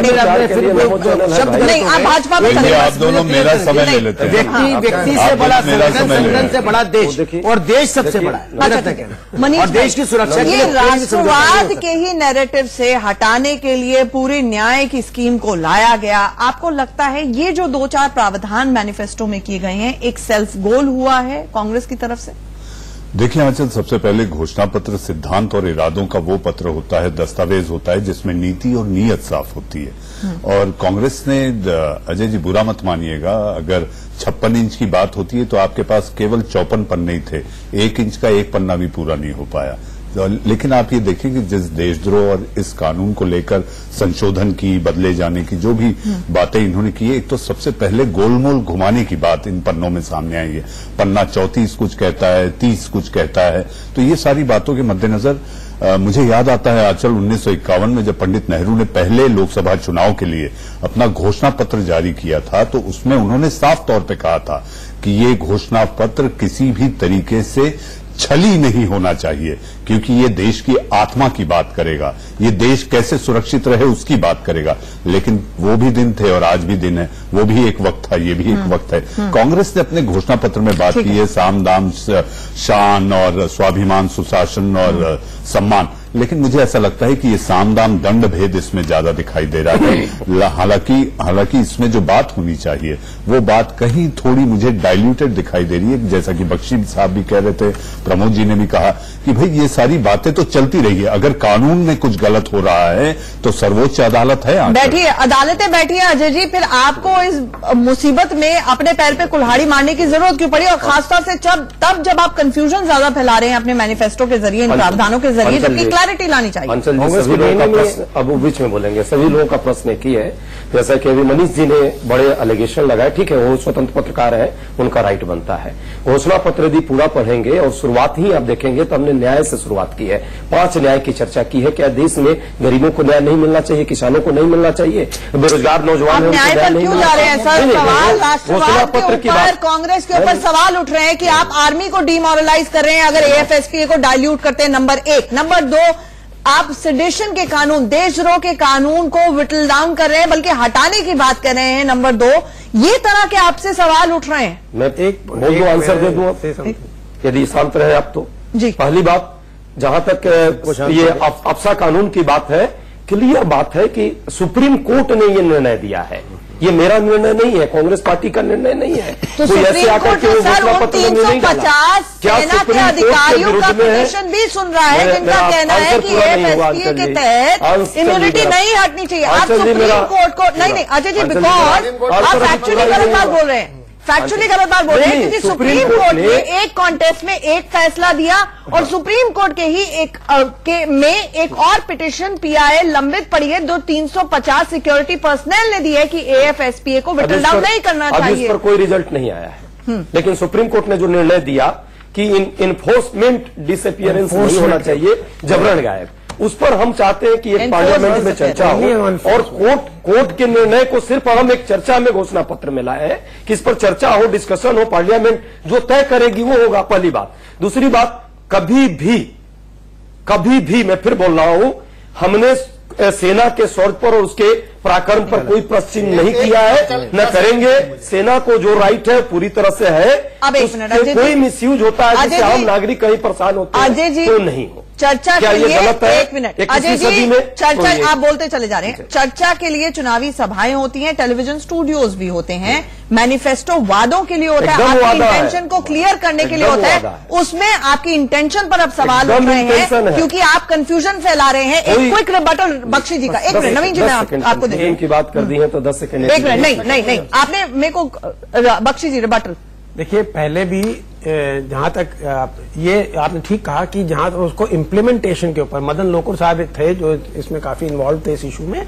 मिनट शब्द नहीं, आप भाजपा में आप दोनों मेरा समय ले लेते हैं। व्यक्ति से बड़ा संगठन से बड़ा देश, और देश सबसे बड़ा है। मनीष, और देश की सुरक्षा ये राष्ट्रवाद के ही नैरेटिव से हटाने के लिए पूरी न्याय की स्कीम को लाया गया। आपको लगता है ये जो 2-4 प्रावधान मैनिफेस्टो में किए गए हैं एक सेल्फ गोल हुआ है कांग्रेस की तरफ से? देखिए आंचल, सबसे पहले घोषणा पत्र सिद्धांत और इरादों का वो पत्र होता है, दस्तावेज होता है जिसमें नीति और नीयत साफ होती है। और कांग्रेस ने, अजय जी बुरा मत मानिएगा, अगर 56 इंच की बात होती है तो आपके पास केवल 54 पन्ने ही थे, 1 इंच का एक पन्ना भी पूरा नहीं हो पाया। लेकिन आप ये देखिए कि जिस देशद्रोह और इस कानून को लेकर संशोधन की, बदले जाने की जो भी बातें इन्होंने की है, एक तो सबसे पहले गोलमोल घुमाने की बात इन पन्नों में सामने आई है। पन्ना 34 कुछ कहता है, 30 कुछ कहता है। तो ये सारी बातों के मद्देनजर मुझे याद आता है आचल 1951 में जब पंडित नेहरू ने पहले लोकसभा चुनाव के लिए अपना घोषणा पत्र जारी किया था, तो उसमें उन्होंने साफ तौर पे कहा था कि ये घोषणा पत्र किसी भी तरीके से छली नहीं होना चाहिए, क्योंकि ये देश की आत्मा की बात करेगा, ये देश कैसे सुरक्षित रहे उसकी बात करेगा। लेकिन वो भी दिन थे और आज भी दिन है, वो भी एक वक्त था, ये भी एक वक्त है। कांग्रेस ने अपने घोषणा पत्र में बात की है साम दाम शान और स्वाभिमान सुशासन और सम्मान, लेकिन मुझे ऐसा लगता है कि ये साम दाम दंड भेद इसमें ज्यादा दिखाई दे रहा है। हालांकि इसमें जो बात होनी चाहिए वो बात कहीं थोड़ी मुझे डाइल्यूटेड दिखाई दे रही है। जैसा कि बख्शी साहब भी कह रहे थे, प्रमोद जी ने भी कहा कि भाई ये सारी बातें तो चलती रही है, अगर कानून में कुछ गलत हो रहा है तो सर्वोच्च अदालत है, बैठिए अदालतें बैठी है। अजय जी, फिर आपको इस मुसीबत में अपने पैर पे कुल्हाड़ी मारने की जरूरत क्यों पड़ी, और खासतौर से जब आप कंफ्यूजन ज्यादा फैला रहे हैं अपने मैनिफेस्टो के जरिए, इन प्रावधानों के जरिए, जबकि क्लैरिटी लानी चाहिए। अंचल जी, सभी लोगों का प्रश्न, अब बीच में बोलेंगे, सभी लोगों का प्रश्न एक ही है। जैसा कि अभी मनीष जी ने बड़े एलिगेशन लगाए, ठीक है, वो स्वतंत्र पत्रकार है, उनका राइट बनता है। घोषणा पत्र यदि पूरा पढ़ेंगे और शुरुआत ही आप देखेंगे तो हमने न्याय से शुरुआत की है, 5 न्याय की चर्चा की है। क्या देश में गरीबों को न्याय नहीं मिलना चाहिए, किसानों को नहीं मिलना चाहिए, बेरोजगार नौजवान है, न्याय पर क्यों जा रहे हैं सर? सवाल राष्ट्रवाद के ऊपर, कांग्रेस के ऊपर सवाल उठ रहे हैं कि आप आर्मी को डिमोरलाइज कर रहे हैं अगर एएफएसपीए को डाइल्यूट करते हैं, नंबर 1। नंबर 2, आप सेडिशन के कानून, देशद्रोह के कानून को विटल डाउन कर रहे हैं, बल्कि हटाने की बात कर रहे हैं। नंबर 2, ये तरह के आपसे सवाल उठ रहे हैं। मैं एक आंसर दे दूं यदि शांत रहे आप तो। जी, पहली बात, जहां तक ये अफसा कानून की बात है, क्लियर बात है कि सुप्रीम कोर्ट ने ये निर्णय दिया है, ये मेरा निर्णय नहीं है, कांग्रेस पार्टी का निर्णय नहीं है। तो सुप्रीम कोर्ट सर वो 350 सेना के अधिकारियों का पिटीशन भी सुन रहा है, जिनका कहना है कि एएफएसपीए के तहत इम्यूनिटी नहीं हटनी चाहिए। आप सुप्रीम कोर्ट को नहीं अजय जी, बिकॉज आप फैक्चुअली गलत बात बोल रहे हैं, फैक्चुअली गलत बात बोल रहे हैं, क्योंकि सुप्रीम कोर्ट ने एक कॉन्टेस्ट में एक फैसला दिया और सुप्रीम कोर्ट के ही एक और पिटीशन पीआईएल लंबित पड़ी है, 350 सिक्योरिटी पर्सनल ने दी है कि एएफएसपीए को विटल डाउन नहीं करना चाहिए। अभी इस पर कोई रिजल्ट नहीं आया है, लेकिन सुप्रीम कोर्ट ने जो निर्णय दिया कि इन्फोर्समेंट डिसअपियरेंस नहीं होना चाहिए, जबरन गायब, उस पर हम चाहते हैं कि एक पार्लियामेंट में चर्चा हो और कोर्ट के निर्णय को सिर्फ हम एक चर्चा में घोषणा पत्र में लाए हैं कि इस पर चर्चा हो, डिस्कशन हो, पार्लियामेंट जो तय करेगी वो होगा, पहली बात। दूसरी बात, कभी भी मैं फिर बोल रहा हूं, हमने सेना के शौर्य पर और उसके पराक्रम पर कोई प्रश्न नहीं किया है, न करेंगे। सेना को जो राइट है पूरी तरह से है। अब एक मिनट, कोई मिसयूज होता है जिससे आम नागरिक कहीं परेशान होते हैं तो नहीं हो। चर्चा के लिए एक मिनट अजय जी, चर्चा तो आप बोलते चले जा रहे हैं। चर्चा के लिए चुनावी सभाएं होती हैं, टेलीविजन स्टूडियोज भी होते हैं, मैनिफेस्टो वादों के लिए होता है, आपकी इंटेंशन को क्लियर करने के लिए होता है। उसमें आपकी इंटेंशन पर अब सवाल उठ रहे हैं क्योंकि आप कंफ्यूजन फैला रहे हैं। एक क्विक रिबटल बख्शी जी का, एक मिनट नवीन जी, मैं आपको देखिए की बात कर दी है तो 10 सेकंड, एक मिनट, नहीं आपने मेरे को, बख्शी जी रिबटल। देखिए, पहले भी जहां तक ये आपने ठीक कहा कि जहां तक उसको इम्प्लीमेंटेशन के ऊपर, मदन लोकुर साहब थे जो इसमें काफी इन्वॉल्व थे इस इशू में,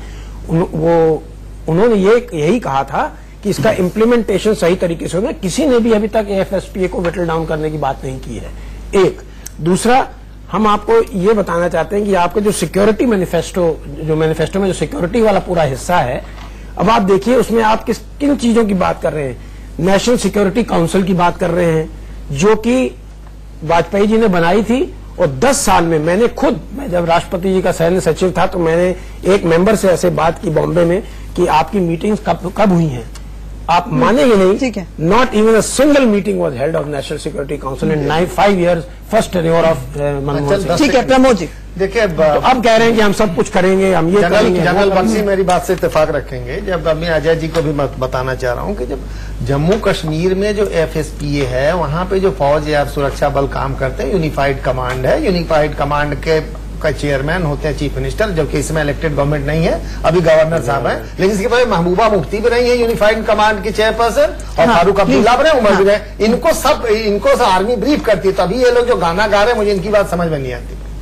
उन्होंने यही कहा था कि इसका इम्प्लीमेंटेशन सही तरीके से होगा। किसी ने भी अभी तक एएफएसपीए को विटल डाउन करने की बात नहीं की है। एक दूसरा, हम आपको ये बताना चाहते हैं कि आपका जो सिक्योरिटी मैनिफेस्टो में जो सिक्योरिटी वाला पूरा हिस्सा है, अब आप देखिए उसमें आप किन चीजों की बात कर रहे हैं। नेशनल सिक्योरिटी काउंसिल की बात कर रहे हैं जो कि वाजपेयी जी ने बनाई थी, और 10 साल में मैं जब राष्ट्रपति जी का सैन्य सचिव था तो मैंने एक मेंबर से ऐसे बात की बॉम्बे में कि आपकी मीटिंग्स कब हुई हैं, आप मानेंगे नहीं। ठीक है, not even a single meeting was held of national security council in 5 years first tenure of Manmohan Singh. ठीक है प्रमोद जी, देखिए तो अब कह रहे हैं कि हम सब कुछ करेंगे, हम ये करेंगे। जनरल बख्शी मेरी बात से इत्तेफाक रखेंगे। जब मैं अजय जी को भी बताना चाह रहा हूं कि जब जम्मू कश्मीर में जो एफएसपीए है, वहां पे जो फौज या सुरक्षा बल काम करते हैं, यूनिफाइड कमांड है, यूनिफाइड कमांड के चेयरमैन होते हैं चीफ मिनिस्टर, जबकि इसमें इलेक्टेड गवर्नमेंट नहीं है, अभी गवर्नर साहब हैं। लेकिन इसके बाद महबूबा मुफ्ती भी रही है यूनिफाइड कमांड की चेयरपर्सन, और फारूक अब्दुल्ला भी रहे, उमर भी रहे। इनको आर्मी ब्रीफ करती है, तभी ये लोग जो गाना गा रहे हैं मुझे इनकी बात समझ में नहीं आती।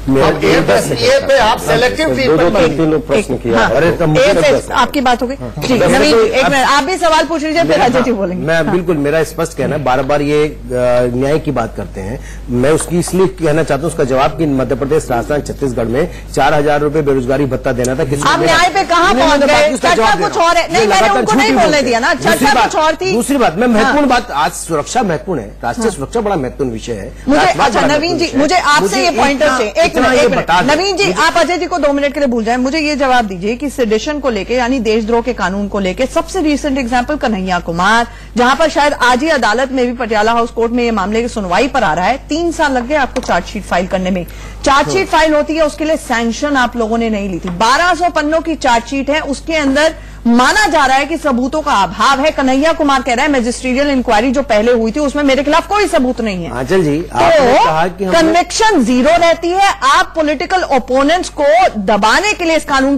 AFSPA पे आप सेलेक्टिव ट्रीटमेंट तीन लोग प्रश्न किया। अरे तो मुझे आपकी बात हो गई जी। नवीन जी एक मिनट, आप भी सवाल पूछ लीजिए, फिर अजय जी बोलेंगे। मैं बिल्कुल, मेरा स्पष्ट कहना है, बार बार ये न्याय की बात करते हैं, मैं उसकी इसलिए कहना चाहता हूँ उसका जवाब कि मध्य प्रदेश, राजस्थान, छत्तीसगढ़ में 4,000 रुपए बेरोजगारी भत्ता देना था। आप न्याय पे कहाँ पहुंच गए? चर्चा कुछ और है। नहीं, मैंने उनको नहीं बोलने दिया ना, चर्चा कुछ और थी। दूसरी बात, मैं महत्वपूर्ण बात, आज सुरक्षा महत्वपूर्ण है, राष्ट्रीय सुरक्षा बड़ा महत्वपूर्ण विषय है। मुझे अच्छा नवीन जी, मुझे आपसे ये पॉइंटर से एक मिनट, नवीन जी आप अजय जी को 2 मिनट के लिए भूल जाएं, मुझे ये जवाब दीजिए कि सेडिशन को लेके यानी देशद्रोह के कानून को लेके सबसे रिसेंट एग्जांपल कन्हैया कुमार, जहां पर शायद आज ही अदालत में भी पटियाला हाउस कोर्ट में ये मामले की सुनवाई पर आ रहा है, 3 साल लग गए आपको चार्जशीट फाइल करने में। चार्जशीट फाइल होती है, उसके लिए सैंक्शन आप लोगों ने नहीं ली थी। 1200 पन्नों की चार्जशीट है, उसके अंदर माना जा रहा है कि सबूतों का अभाव है। कन्हैया कुमार कह रहा है मैजिस्ट्रियल इंक्वायरी जो पहले हुई थी उसमें मेरे खिलाफ कोई सबूत नहीं है। आंचल जी, आपने कहा कि कन्विक्शन 0 रहती है। आप पॉलिटिकल ओपोनेंट्स को दबाने के लिए इस कानून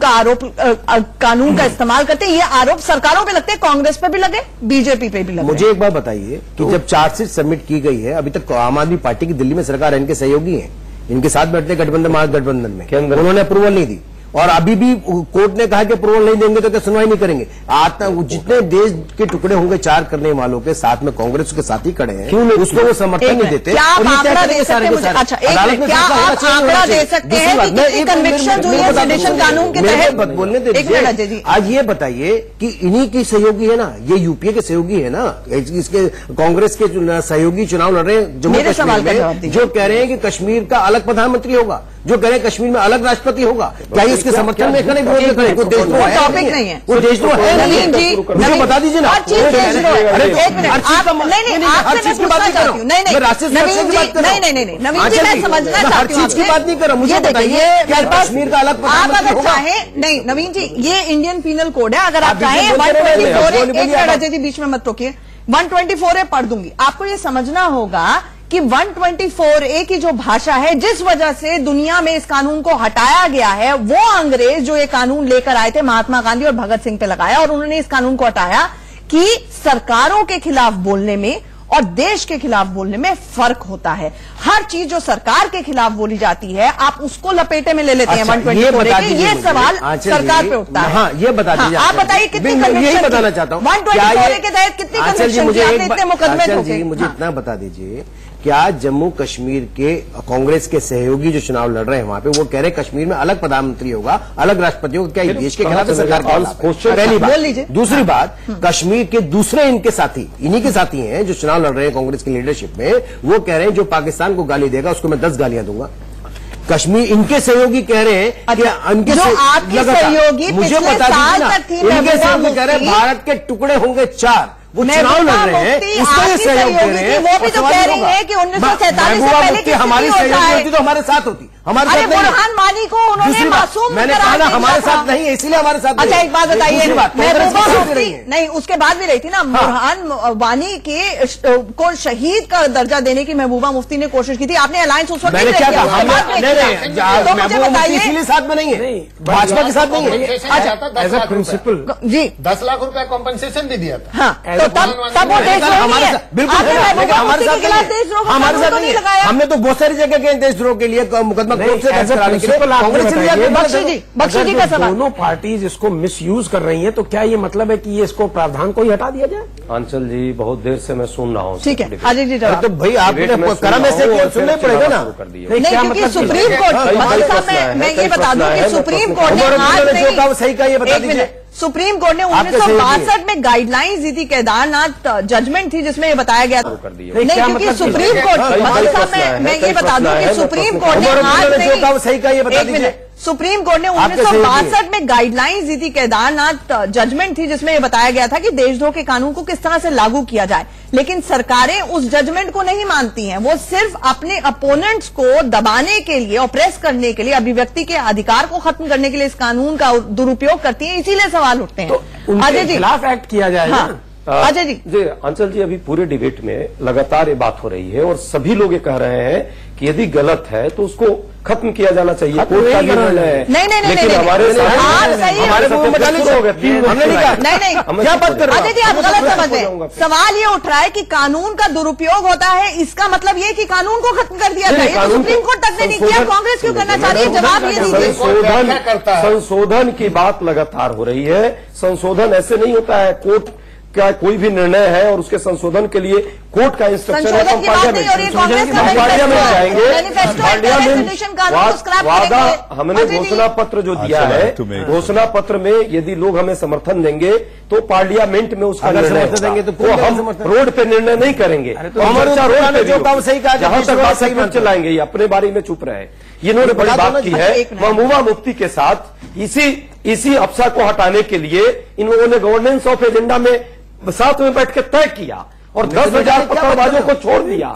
का इस्तेमाल करते हैं। ये आरोप सरकारों पे लगते हैं, कांग्रेस पे भी लगे, बीजेपी पे भी लगे। मुझे एक बात बताइए कि जब चार्जशीट सबमिट की गई है, अभी तक आम आदमी पार्टी की दिल्ली में सरकार है, इनके सहयोगी हैं, इनके साथ बैठते गठबंधन, महागठबंधन में, उन्होंने अप्रूवल नहीं दी और अभी भी कोर्ट ने कहा कि अप्रूवल नहीं देंगे तो क्या सुनवाई नहीं करेंगे। जितने देश के टुकड़े होंगे 4 करने वालों के साथ में कांग्रेस के साथ ही खड़े हैं, क्यों उसको वो समर्थन नहीं देते। क्या आप आंकड़ा दे सकते हैं मुझे? अच्छा, क्या आप आंकड़ा दे सकते हैं कि कितनी कन्विक्शन हुई है सेडिशन कानून के तहत? बोलने दीजिए। आज ये बताइए कि इन्हीं की सहयोगी है ना, ये यूपीए के सहयोगी है ना, इसके कांग्रेस के सहयोगी चुनाव लड़ रहे हैं जम्मू कश्मीर में, जो कह रहे हैं कि कश्मीर का अलग प्रधानमंत्री होगा, जो कह रहे हैं कश्मीर में अलग राष्ट्रपति होगा। क्या इसके समर्थन में खड़े, विरोध में खड़े? कोई देशद्रोह है? टॉपिक नहीं है, वो देशद्रोह है नहीं। मुझे बता दीजिए ना। हर चीज देशद्रोह है। एक मिनट, नहीं, आपसे मैं पूछना चाहती हूँ। नहीं, नवीन जी, नहीं, नवीन जी मैं समझना चाहती हूँ। हर चीज की बात नहीं कर रहा, मुझे बताइए क्या कश्मीर का अलग प्रधानमंत्री होगा? आप अगर चाहें, नहीं नवीन जी, ये इंडियन पीनल कोड है, अगर आप चाहें 124 अजय जी बीच में मत रोकिए, 124 है, पढ़ दूंगी। आपको ये समझना होगा कि 124A की जो भाषा है, जिस वजह से दुनिया में इस कानून को हटाया गया है, वो अंग्रेज जो ये कानून लेकर आए थे महात्मा गांधी और भगत सिंह पे लगाया और उन्होंने इस कानून को हटाया कि सरकारों के खिलाफ बोलने में और देश के खिलाफ बोलने में फर्क होता है। हर चीज जो सरकार के खिलाफ बोली जाती है आप उसको लपेटे में ले लेते हैं। 124A के ये सवाल सरकार पे उठता है। हाँ, ये बता दीजिए। आप बताइए कितनी कन्विक्शन, यही बताना चाहता हूँ 124A के तहत कितनी कन्विक्शन की आपने इतने मुकदमे ठोके? मुझे इतना बता दीजिए, क्या जम्मू कश्मीर के कांग्रेस के सहयोगी जो चुनाव लड़ रहे हैं वहां पे, वो कह रहे हैं कश्मीर में अलग प्रधानमंत्री होगा, अलग राष्ट्रपति होगा, क्या ये देश के खिलाफ है, सरकार के खिलाफ? पहली बात। दूसरी बात, कश्मीर के दूसरे इनके साथी, इन्हीं के साथी हैं जो चुनाव लड़ रहे हैं कांग्रेस की लीडरशिप में, वो कह रहे हैं जो पाकिस्तान को गाली देगा उसको मैं 10 गालियां दूंगा। कश्मीर इनके सहयोगी कह रहे हैं कि उनके सहयोगी मुझे बता दीजिए ना, इनके सहयोगी कह रहे हैं भारत के टुकड़े होंगे 4, वो चुनाव लड़ रहे हैं, उसको ये सहयोग दे रहे हैं। वो भी तो कह रही है कि 1947 से पहले की हमारी सहयोगी होती तो हमारे साथ होती, हमारे साथ नहीं। बुरहान वानी को उन्होंने मासूम मैंने कहा ना हमारे साथ नहीं है, इसीलिए हमारे साथ। अच्छा एक बात बताइए, नहीं उसके बाद भी रही थी ना, बुरहान वानी के को शहीद का दर्जा देने की महबूबा मुफ्ती ने कोशिश की थी, आपने अलायंस उस वक्त मैंने क्या कहा? महबूबा मुफ्ती इसीलिए साथ में नहीं है, भाजपा के साथ नहीं है। अच्छा एज अ प्रिंसिपल जी 10 लाख रुपया कॉम्पनसेशन भी दिया था। हाँ, तो तब वो देशद्रोह नहीं है। बिल्कुल हमारे साथ नहीं है। हमने तो बहुत सारी जगह गए देशद्रोह के लिए मुकदमा कोर्ट से दर्ज कराने के लिए। बख्शी जी का सवाल, दोनों पार्टीज इसको मिसयूज कर रही हैं, तो क्या ये मतलब है कि ये इसको प्रावधान को ही हटा दिया जाए? आंचल जी बहुत देर से मैं सुन रहा हूँ। ठीक है अजय जी जवाब। तो भाई आपने करम ऐसे सुनना पड़ेगा ना। नहीं क्योंकि सुप्रीम कोर्ट, मैं ये बता दूं कि सुप्रीम कोर्ट ने आज सही का ये बता दीजिए, सुप्रीम कोर्ट ने 1962 में गाइडलाइंस दी थी, केदारनाथ जजमेंट थी जिसमें ये बताया गया था। नहीं क्योंकि सुप्रीम कोर्ट, मैं ये बता दूं कि सुप्रीम कोर्ट ने आज सही का ये बता दीजिए, सुप्रीम कोर्ट ने 1962 में गाइडलाइंस दी थी, केदारनाथ जजमेंट थी जिसमें यह बताया गया था कि देशद्रोह के कानून को किस तरह से लागू किया जाए, लेकिन सरकारें उस जजमेंट को नहीं मानती हैं। वो सिर्फ अपने अपोनेंट्स को दबाने के लिए, ऑप्रेस करने के लिए, अभिव्यक्ति के अधिकार को खत्म करने के लिए इस कानून का दुरुपयोग करती हैं, इसीलिए सवाल उठते हैं। तो उनके खिलाफ एक्ट किया जाएगा। अजय जी। जी अंचल जी, अभी पूरे डिबेट में लगातार ये बात हो रही है और सभी लोग ये कह रहे हैं कि यदि गलत है तो उसको खत्म किया जाना चाहिए। कोर्ट का निर्णय है। नहीं, लेकिन हमारे अजय जी, आप गलत समझ रहे हैं। सवाल ये उठ रहा है कि कानून का दुरुपयोग होता है, इसका मतलब ये कि कानून को खत्म कर दिया जाए। तो सुप्रीम कोर्ट तक ने नहीं किया, कांग्रेस क्यों करना चाह रही है? जवाब ये दीजिए। संशोधन की बात लगातार हो रही है। संशोधन ऐसे नहीं होता है। कोर्ट का कोई भी निर्णय है और उसके संशोधन के लिए कोर्ट का इंस्ट्रक्शन है, तो वादा हमने घोषणा पत्र जो दिया है, घोषणा पत्र में यदि लोग हमें समर्थन देंगे तो पार्लियामेंट में उसका निर्णय देंगे, तो हम रोड पे निर्णय नहीं करेंगे। तो हमारे जहां तक बात चलाएंगे, अपने बारे में चुप रहे। इन्होंने बड़ी बात की है महबूबा मुफ्ती के साथ। इसी अफसर को हटाने के लिए इन लोगों ने गवर्नेंस ऑफ एजेंडा में साथ में बैठ के तय किया और 10,000 पत्रबाजों को छोड़ दिया।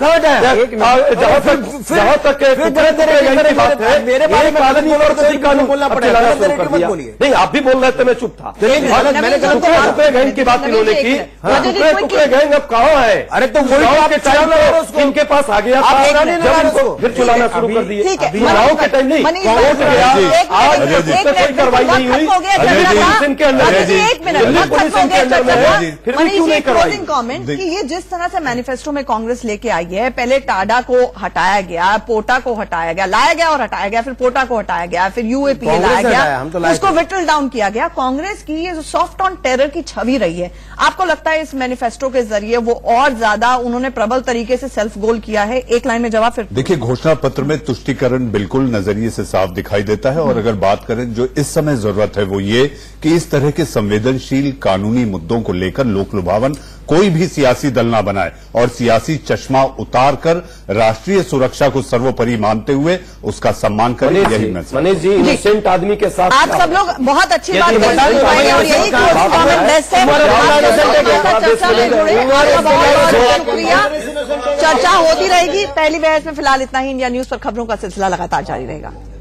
जहां तक की बात है, मेरे बारे में कानून बोलना पड़ेगा। नहीं, आप भी बोल रहे थे, मैं चुप था। टुकड़े गैंग की बात इन्होंने की। टुकड़े गैंग अब कहाँ है? अरे तो इनके पास आ गया, फिर चलाना शुरू कर दिए। चुनाव के टाइम नहीं, कोर्ट गया, आज कोई कार्रवाई नहीं हुई। पुलिस के अंदर है, दिल्ली पुलिस के अंदर में है, फिर भी क्यों नहीं करवाई? जिस तरह से मैनिफेस्टो में कांग्रेस लेके आई है, पहले टाडा को हटाया गया, पोटा को हटाया गया, लाया गया और हटाया गया, फिर पोटा को हटाया गया, फिर यूएपीए लाया गया, उसको विटल डाउन किया गया। कांग्रेस की ये जो सॉफ्ट ऑन टेरर की छवि रही है, आपको लगता है इस मैनिफेस्टो के जरिए वो और ज्यादा उन्होंने प्रबल तरीके से सेल्फ गोल किया है? एक लाइन में जवाब फिर। देखिए, घोषणा पत्र में तुष्टीकरण बिल्कुल नजरिए से साफ दिखाई देता है। और अगर बात करें जो इस समय जरूरत है वो ये कि इस तरह के संवेदनशील कानूनी मुद्दों को लेकर लोक लुभावन कोई भी सियासी दल ना बनाए और सियासी चश्मा उतार कर राष्ट्रीय सुरक्षा को सर्वोपरि मानते हुए उसका सम्मान करें। यही मैसेज। मनीष जी, इनोसेंट आदमी के साथ आप सब लोग बहुत अच्छी बात करते हैं और यही शुक्रिया। चर्चा होती रहेगी। पहली बहस में फिलहाल इतना ही। इंडिया न्यूज पर खबरों का सिलसिला लगातार जारी रहेगा।